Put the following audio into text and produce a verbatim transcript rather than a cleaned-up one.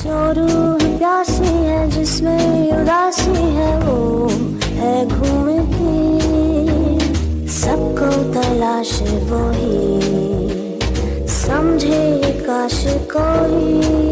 जो रूह प्यासी है जिसमें उदासी है वो है घूमती, सबको तलाश वो ही समझे काश कोई।